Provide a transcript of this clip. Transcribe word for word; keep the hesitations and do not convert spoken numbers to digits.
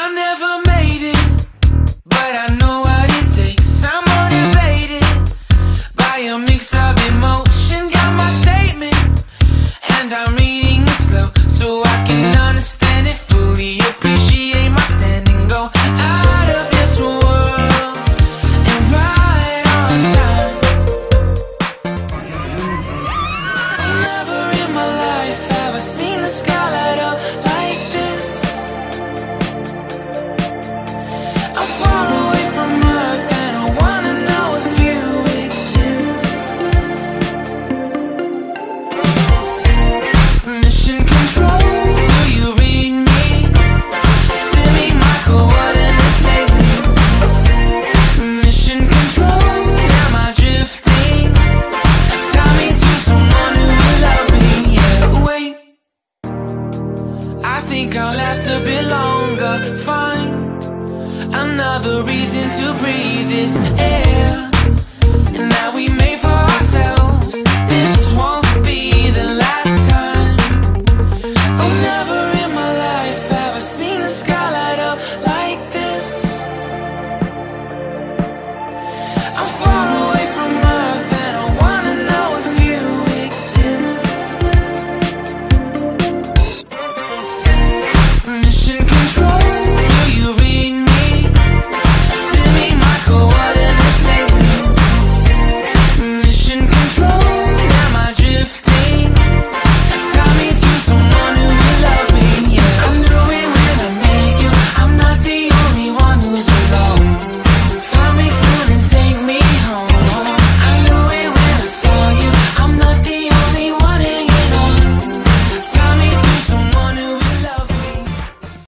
I never made it, but I know what it takes. I'm motivated by a mix of emotion. Got my statement, and I'm reading it slow so I can understand it fully. Appreciate my standing, go out of this world and right on time. Never in my life have I seen the sky light up like this. I'm far away from Earth and I wanna know if you exist. Mission control, do you read me? Send me my coordinates lately. Mission control, am I drifting? Tie me to someone who will love me. Yeah, wait, I think I'll last a bit longer. Find another reason to breathe this air, and now we may